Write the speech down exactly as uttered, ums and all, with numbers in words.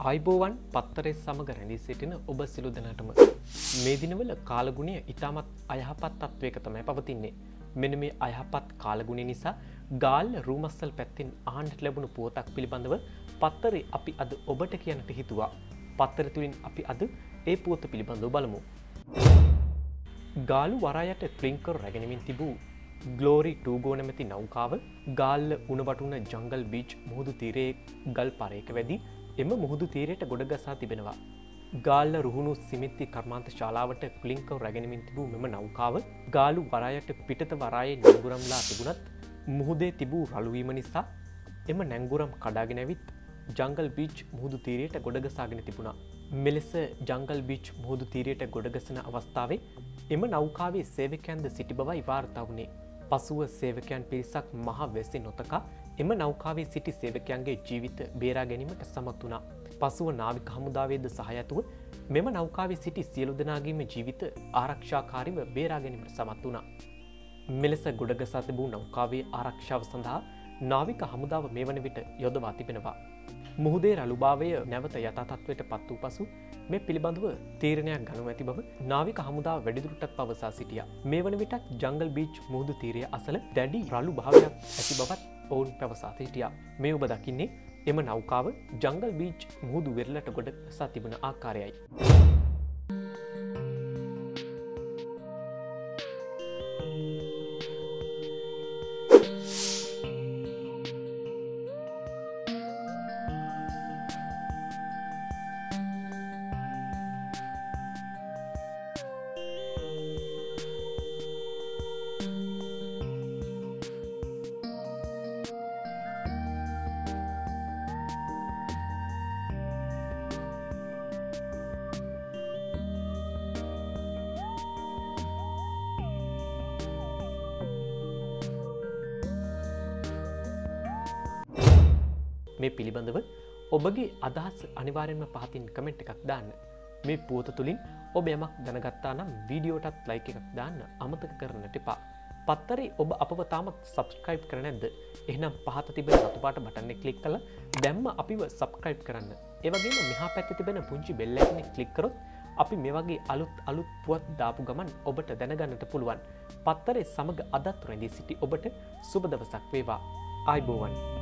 ආයිබෝවන් පත්තරේ සමග රැඳී සිටින ඔබ සිළු දෙනාටම මේ දිනවල කාලගුණය ඉතාමත් අයහපත් තත්වයක තමයි පවතින්නේ. මෙන්න මේ අයහපත් කාලගුණය නිසා ගාල්ල රූමස්සල් පැත්තෙන් ආණ්ඩට ලැබුණු පුවතක් පිළිබඳව පත්තරේ අපි අද ඔබට කියන්නට හිතුවා. පත්තර තුලින් අපි අද ඒ පුවත පිළිබඳව බලමු. ගාලු වරායට ක්ලින්කර් රැගෙනමින් තිබූ ග්ලෝරි ටූගෝ නැමැති නෞකාව ගාල්ල උණවටුන ජංගල් බීච් මුහුදු තීරයේ ගල් පරයක වැදී එම මුහුදු තීරයට ගොඩගසා තිබෙනවා. ගාල්ල රුහුණු සිමිති කර්මාන්ත ශාලාවට ක්ලින්කර් රැගෙනමින් තිබූ මෙම නෞකාව ගාලු වරායට පිටත වරායේ නැංගුරම්ලා තිබුණත් මුහුදේ තිබූ රළුවීම නිසා එම නැංගුරම් කඩාගෙන ඇවිත් ජංගල් බීච් මුහුදු තීරයට ගොඩගසාගෙන තිබුණා. මෙලෙස ජංගල් බීච් මුහුදු තීරයට ගොඩගසන අවස්ථාවේ එම නෞකාවේ සේවකයන්ද සිටි බවයි වාර්තා වුණේ. පසුව සේවකයන් පිරිසක් මහ වැසි නොතකා එම නෞකාවේ සිටි සේවකයන්ගේ ජීවිත බේරා ගැනීමට සමත් වුණා. පසුව නාවික හමුදාවේද සහායතුව මෙම නෞකාවේ සිටි සියලු දෙනාගේම ජීවිත ආරක්ෂාකාරීව බේරා ගැනීමට සමත් වුණා. මෙලෙස ගොඩගසා තිබූ නෞකාවේ ආරක්ෂාව සඳහා නාවික හමුදාව මේ වන විට යොදවා තිබෙනවා. මුහුදේ රළුභාවය නැවත යථා තත්ත්වයට පත් වූ පසු මේ පිළිබඳව තීරණයක් ගනු ඇති බව නාවික හමුදාව වැඩිදුරටත් පවසා සිටියා. මේ වන විටත් ජංගල් බීච් මුහුදු තීරය අසල දැඩි රළු භාවයක් ඇති බවත් ඔවුන් පැවසා සිටියා. මේ ඔබ දකින්නේ එම නෞකාව ජංගල් බීච් මුහුදු වෙරළට ගොඩගසා තිබෙන ආකාරයයි. මේ පිළිබඳව ඔබගේ අදහස් අනිවාර්යෙන්ම පහතින් කමෙන්ට් එකක් දාන්න. මේ පුවත තුලින් ඔබ යමක් දැනගත්තා නම් වීඩියෝටත් ලයික් එකක් දාන්න අමතක කරන්නට එපා. පත්තරේ ඔබ අපව තාමත් සබ්ස්ක්‍රයිබ් කරලා නැද්ද? එහෙනම් පහත තිබෙන රතු පාට බටන් එක ක්ලික් කරලා දැම්ම අපිව සබ්ස්ක්‍රයිබ් කරන්න. ඒ වගේම මෙහා පැත්තේ තිබෙන පුංචි බෙල් එකකින් ක්ලික් කරොත් අපි මේ වගේ අලුත් අලුත් පුවත් දාපු ගමන් ඔබට දැනගන්නට පුළුවන්. පත්තරේ සමග අදත් රැඳී සිටි ඔබට සුබ දවසක් වේවා. ආයිබෝවන්.